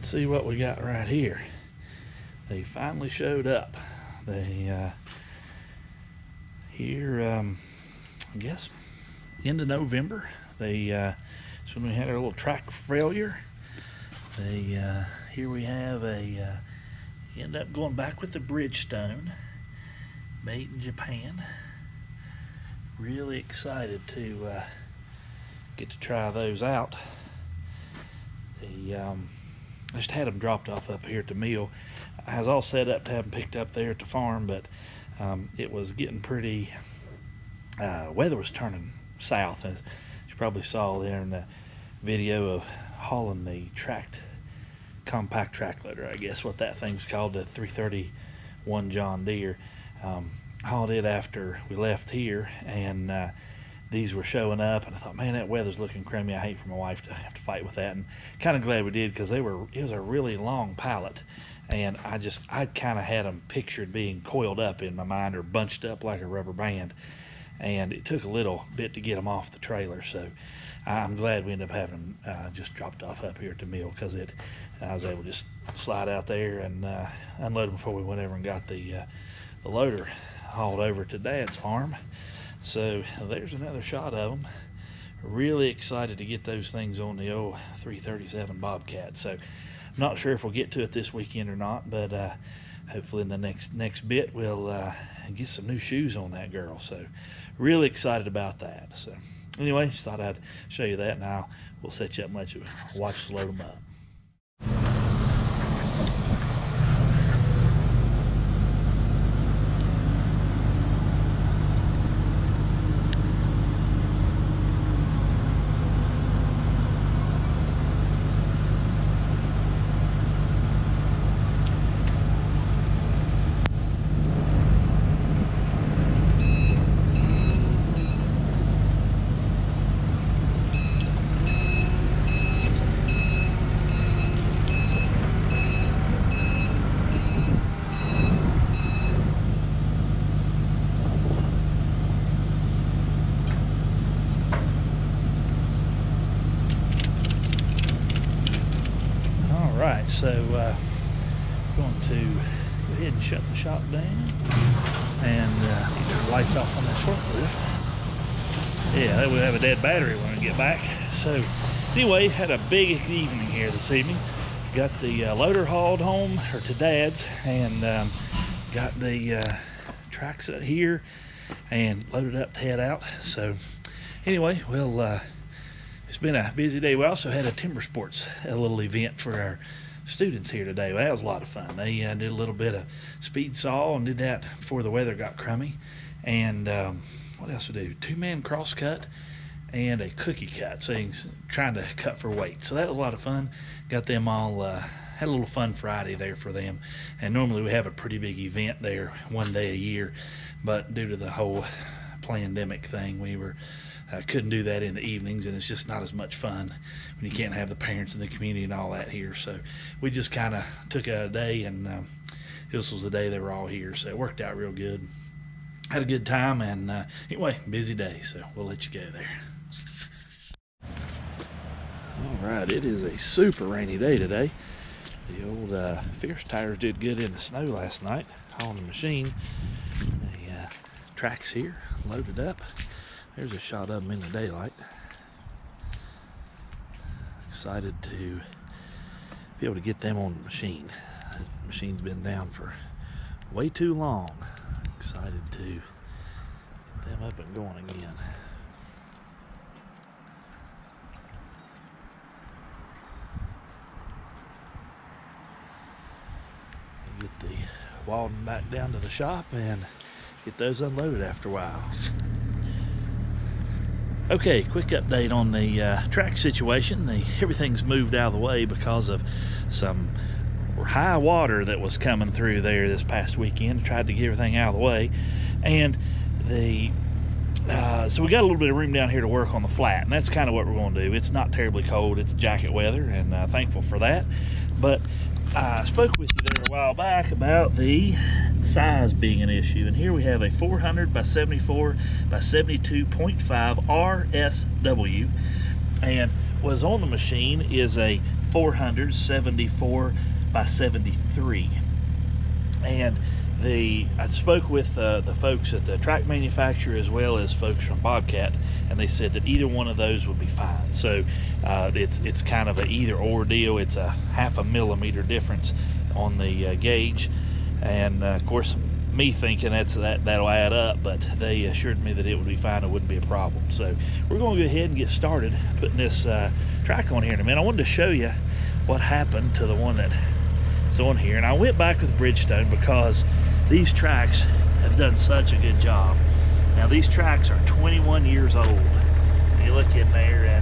let's see what we got right here. They finally showed up. They here I guess end of November. They so when we had our little track failure, they here we have a end up going back with the Bridgestone, made in Japan. Really excited to get to try those out. I just had them dropped off up here at the mill. I was all set up to have them picked up there at the farm, but it was getting pretty, weather was turning south, as you probably saw there in the video of hauling the compact track loader, I guess what that thing's called, the 331 John Deere. Hauled it after we left here, and these were showing up, and I thought, man, that weather's looking crummy. I hate for my wife to have to fight with that, and kind of glad we did, because it was a really long pallet, and I kind of had them pictured being coiled up in my mind, or bunched up like a rubber band, and it took a little bit to get them off the trailer. So I'm glad we ended up having them just dropped off up here at the mill, because I was able to just slide out there and unload them before we went over and got the loader hauled over to Dad's farm. So there's another shot of them. Really excited to get those things on the old 337 Bobcat. So I'm not sure if we'll get to it this weekend or not, but hopefully in the next bit we'll get some new shoes on that girl. So really excited about that. So anyway, just thought I'd show you that. Now we'll set you up much. Watch us load them up. Alright, so going to go ahead and shut the shop down and turn the lights off on this forklift. Yeah, that would have a dead battery when we get back. So anyway, had a big evening here this evening. Got the loader hauled home, or to Dad's, and got the tracks up here and loaded up to head out. So anyway, well, it's been a busy day. We also had a timber sports, a little event for our students here today. Well, that was a lot of fun. They did a little bit of speed saw and did that before the weather got crummy. And what else we do? 2-man cross cut and a cookie cut. So trying to cut for weight. So that was a lot of fun. Got them all, had a little fun Friday there for them. And normally we have a pretty big event there one day a year, but due to the whole pandemic thing, we couldn't do that in the evenings, and it's just not as much fun when you can't have the parents in the community and all that here. So we just kind of took a day, and this was the day they were all here, so it worked out real good. Had a good time, and anyway, busy day, so we'll let you go there. All right, it is a super rainy day today. The old Fierce tires did good in the snow last night, hauling the machine. The tracks here loaded up. There's a shot of them in the daylight. Excited to be able to get them on the machine. This machine's been down for way too long. Excited to get them up and going again. Get the Waldon back down to the shop and get those unloaded after a while. Okay, quick update on the track situation. Everything's moved out of the way because of some high water that was coming through there this past weekend. Tried to get everything out of the way, and so we got a little bit of room down here to work on the flat, and that's kind of what we're going to do. It's not terribly cold. It's jacket weather, and thankful for that. But I spoke with you there a while back about the size being an issue, and here we have a 400 by 74 by 72.5 RSW, and what's on the machine is a 474 by 73. And I spoke with the folks at the track manufacturer as well as folks from Bobcat, and they said that either one of those would be fine. So it's kind of a either or deal. It's a 0.5 millimeter difference on the gauge, and of course me thinking that'll add up, but they assured me that it would be fine. It wouldn't be a problem. So we're going to go ahead and get started putting this track on here in a minute. I wanted to show you what happened to the one that's on here, and I went back with Bridgestone because these tracks have done such a good job. Now these tracks are 21 years old. You look in there and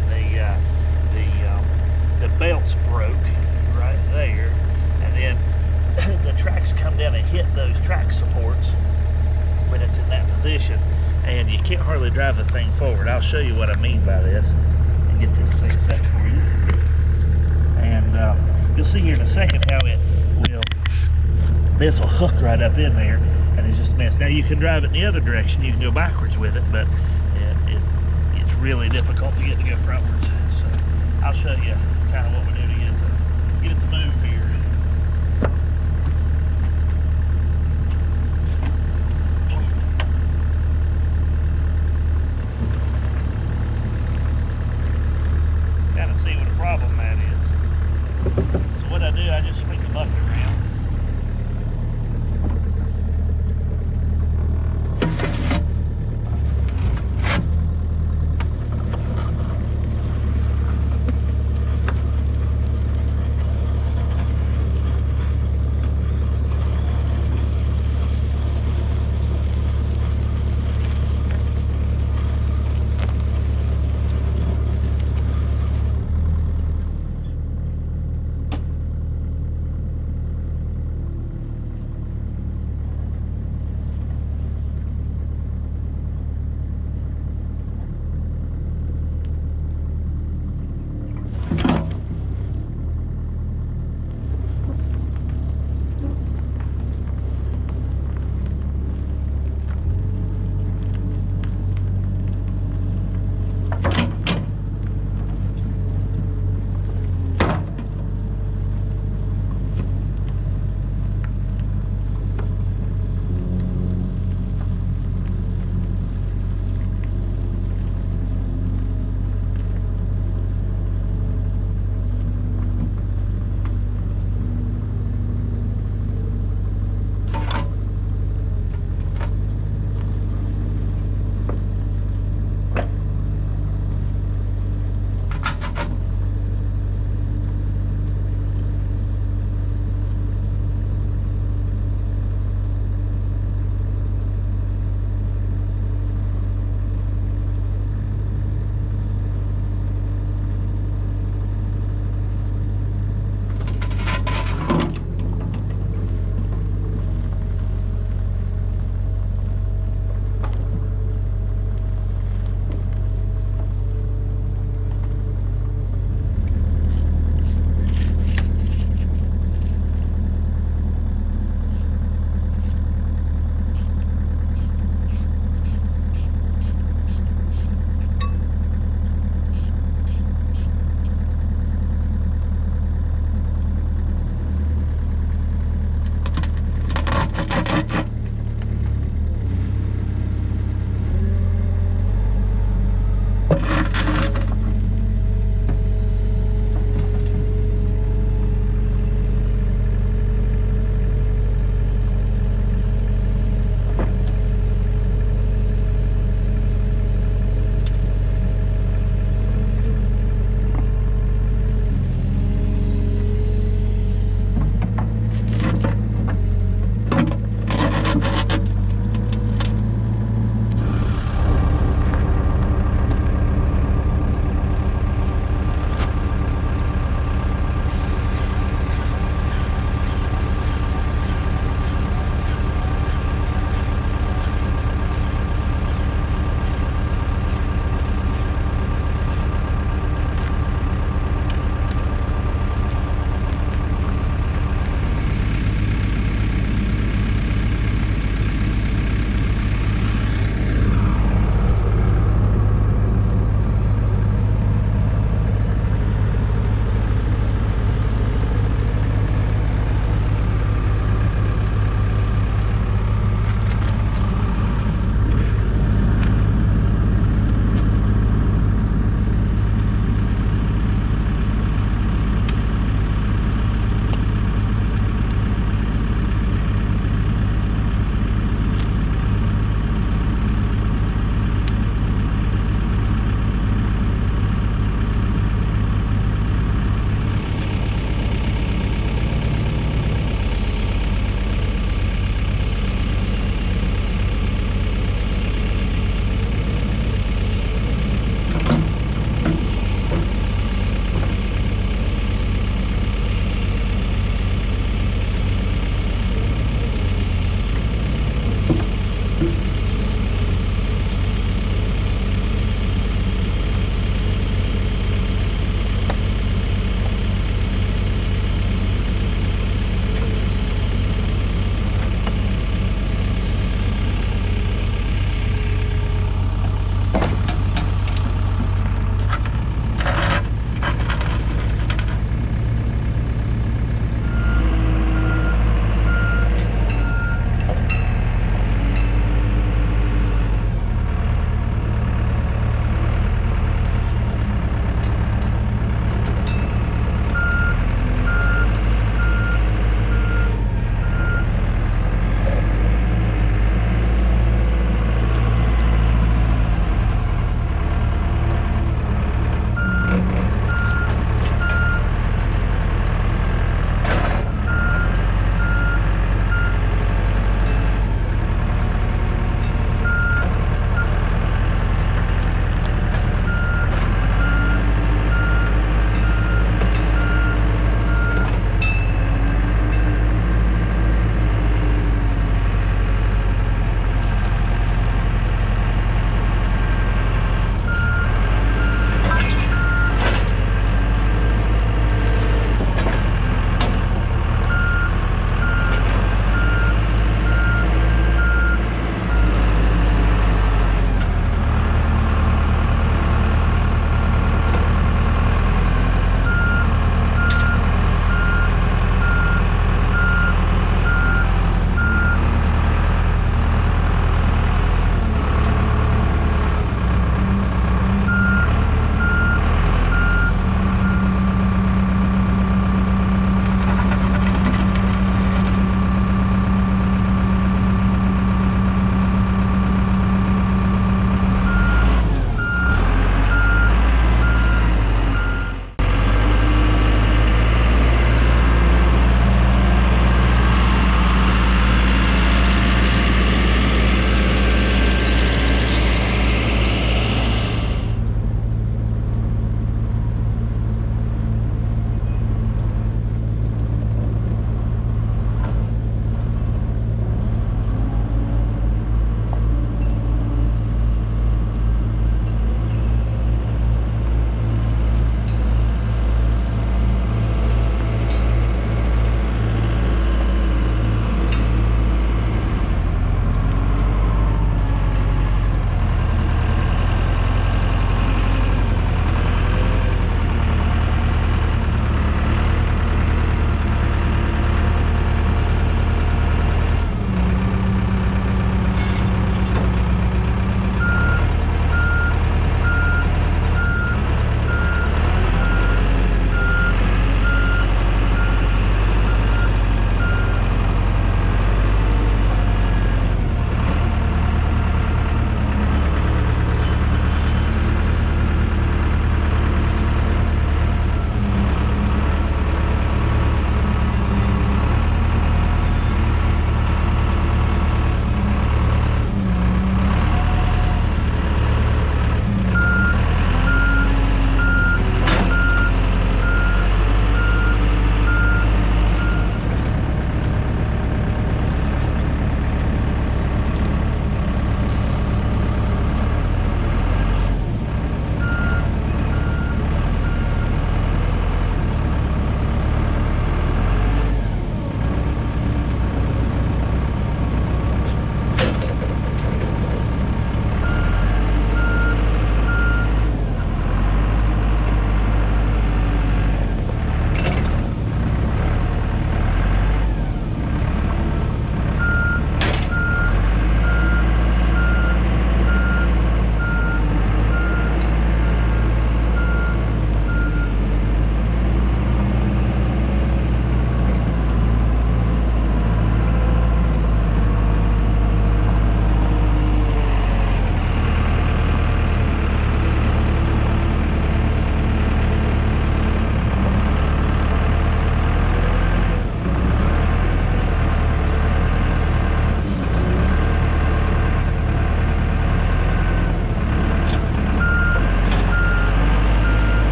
the belts broke right there, and then the tracks come down and hit those track supports when it's in that position, and you can't hardly drive the thing forward. I'll show you what I mean by this and get this fixed up for you. And you'll see here in a second how this will hook right up in there, and it's just a mess. Now you can drive it in the other direction, you can go backwards with it, but it's really difficult to get frontwards. So I'll show you kind of what we do to get it to move here. Kind of see what the problem that is. So what I do, I just swing the bucket around.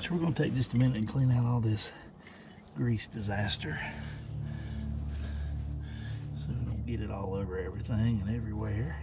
So we're going to take just a minute and clean out all this grease disaster, so we don't get it all over everything and everywhere.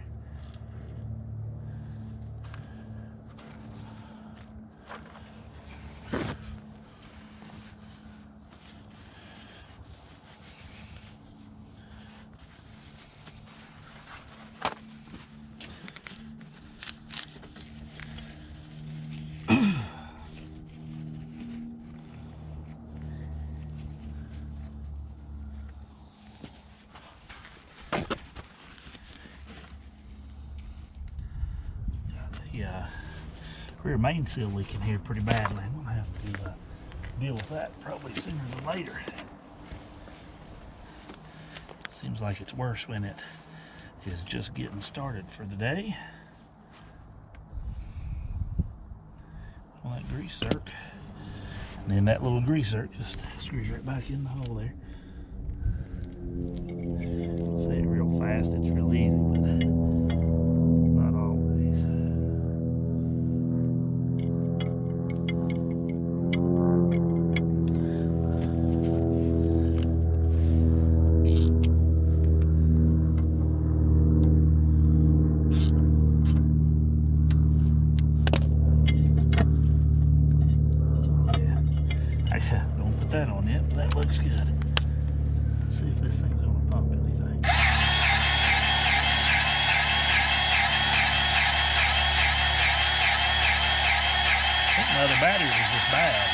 The rear main seal leaking here pretty badly. I'm gonna have to deal with that probably sooner than later. Seems like it's worse when it is just getting started for the day. Well, that grease zerk, and then that little grease zerk just screws right back in the hole there. Say it real fast, it's real easy, but not always. Don't put that on yet, but that looks good. Let's see if this thing's gonna pump anything. Now the battery was just bad.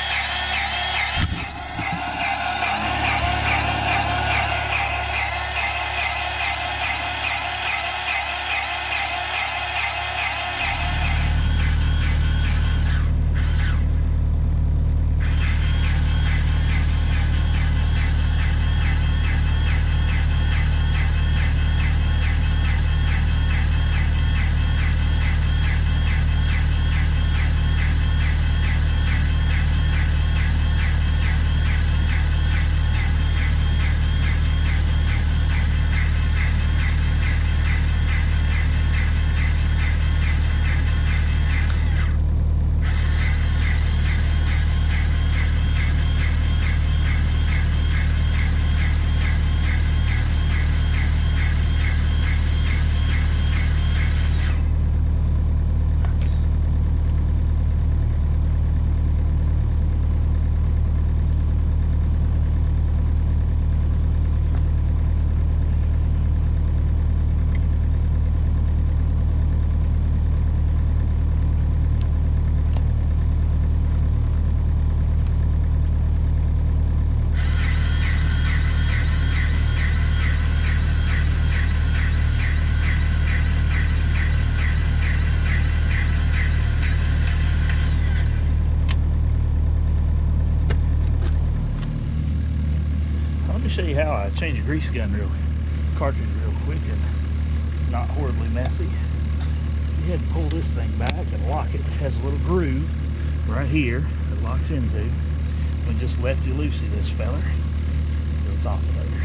Show you how I change a grease gun cartridge real quick and not horribly messy. You had to pull this thing back and lock it. It has a little groove right here that locks into. We just lefty loosey this feller, so it's off of there.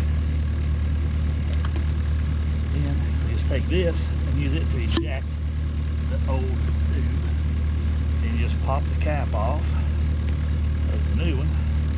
Then we just take this and use it to eject the old tube. Then you just pop the cap off of the new one.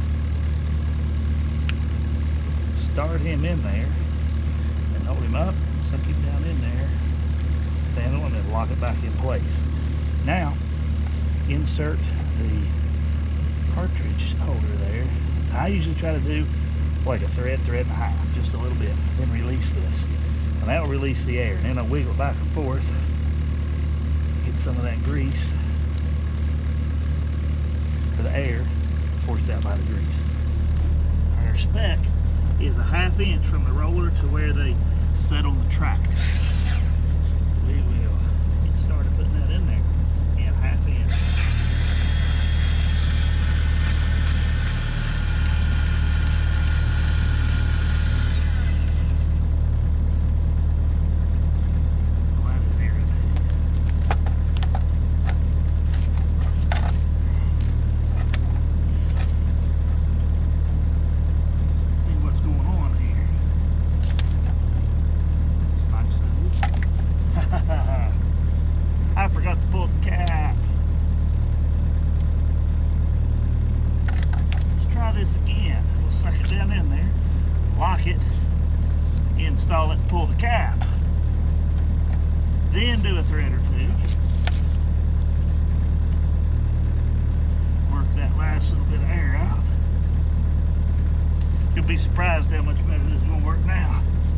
Start him in there and hold him up, sink him down in there, handle, and then lock it back in place. Now, insert the cartridge holder there. I usually try to do like a thread and a half, just a little bit, then release this. And that will release the air, and then I'll wiggle back and forth, get some of that grease, or the air, forced out by the grease. Our spec is a 1/2 inch from the roller to where they set on the tracks. We will get started putting that in there in 1/2 inch. See what's going on here. This is nice of you. sucker down in there, lock it, install it, pull the cap. Then do a thread or two. Work that last little bit of air out. You'll be surprised how much better this is going to work now.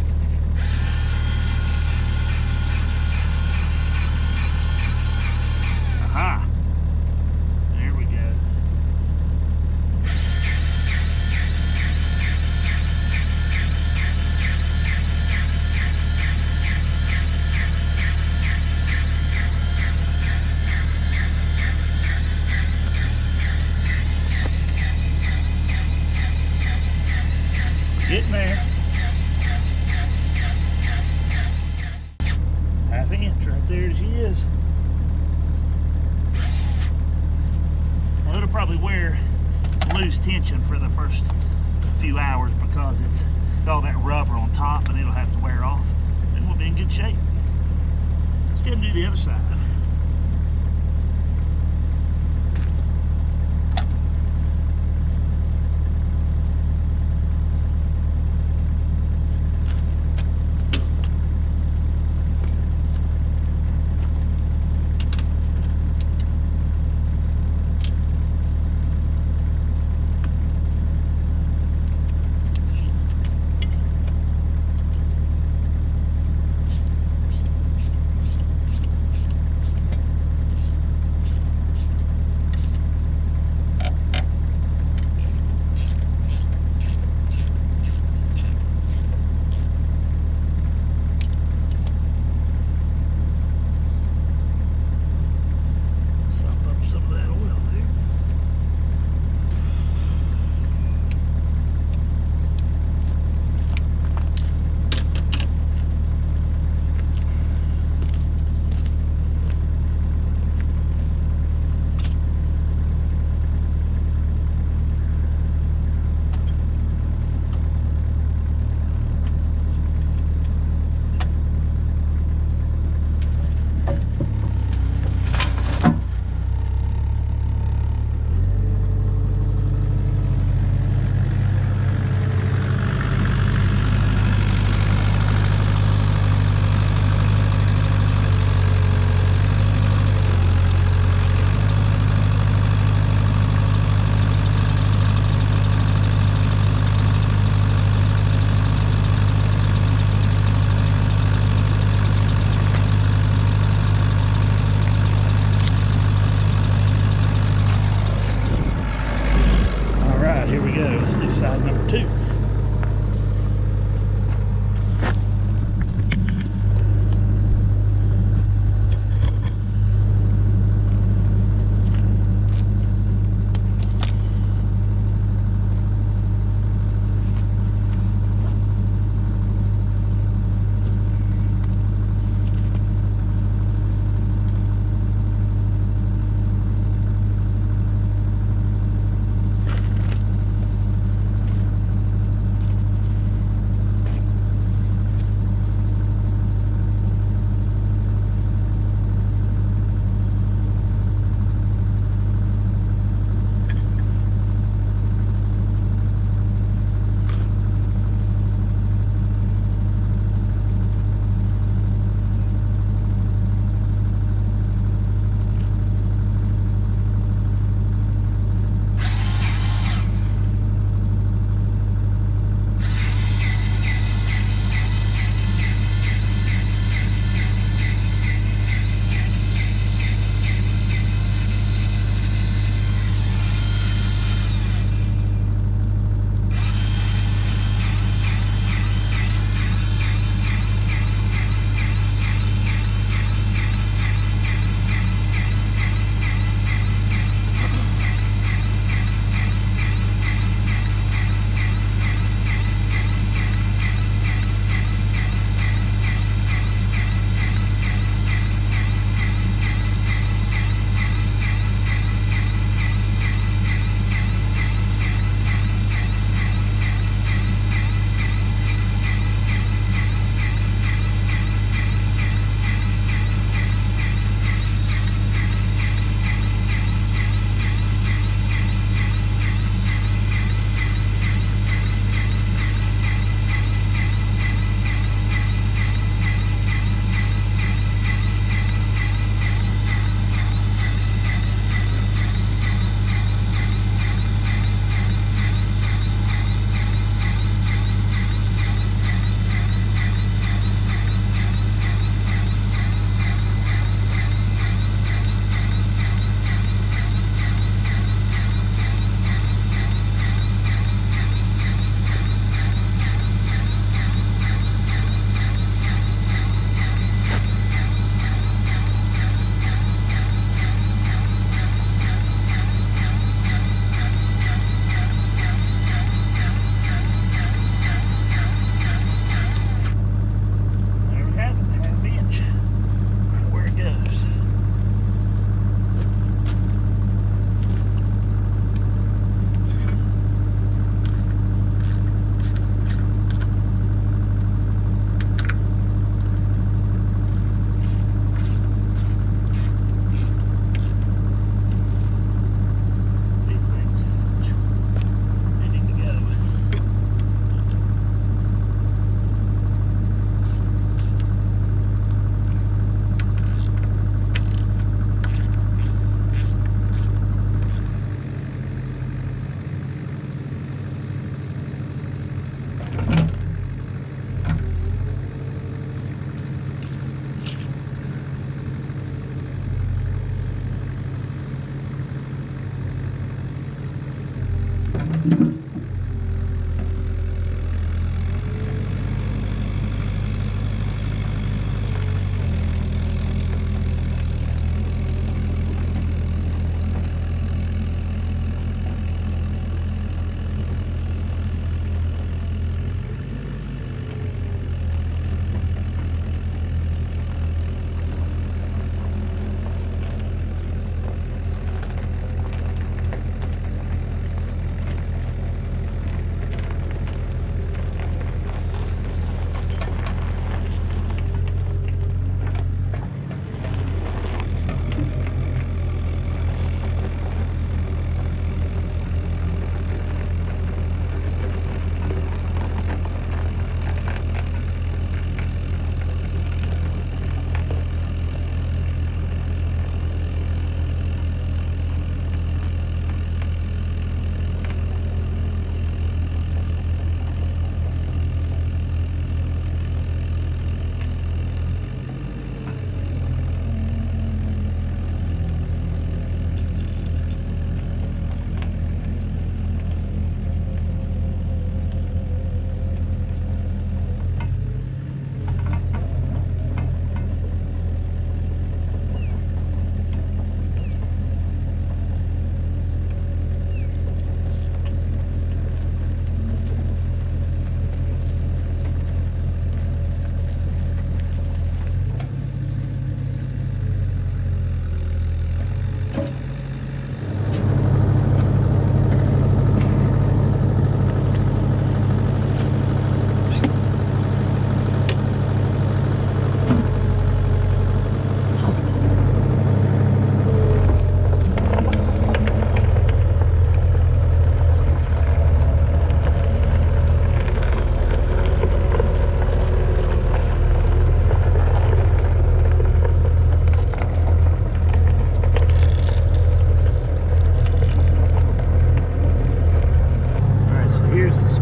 Aha! There we go. Getting there. Half inch right there she is. Well, it'll probably wear loose tension for the first few hours because it's got all that rubber on top and it'll have to wear off. Then we'll be in good shape. Let's go and do the other side.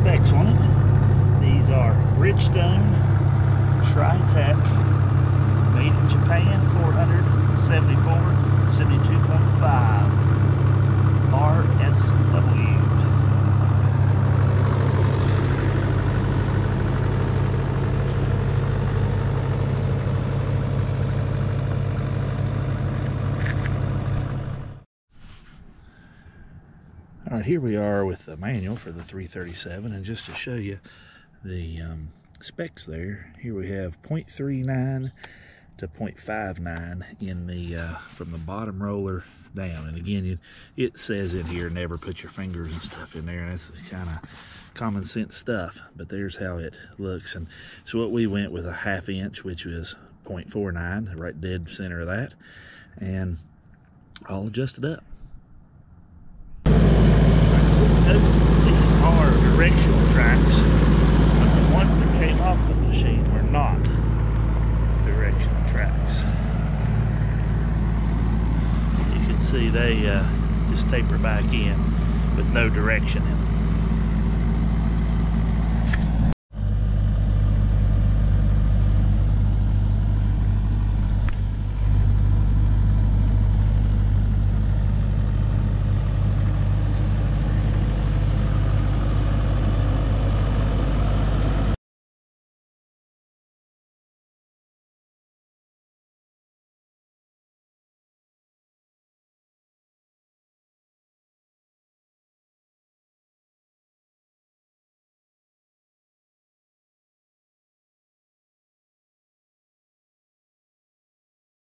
specs on it. These are Bridgestone Tri-Tech, made in Japan, 474, 72.5 RSW. All right, here we are with the manual for the 337, and just to show you the specs there, here we have 0.39 to 0.59 in the from the bottom roller down. And again, it says in here, never put your fingers and stuff in there. That's kind of common sense stuff, but there's how it looks. And so what we went with a 1/2 inch, which was 0.49, right dead center of that, and all adjusted up. These are directional tracks, but the ones that came off the machine were not directional tracks. You can see they just taper back in with no direction in them.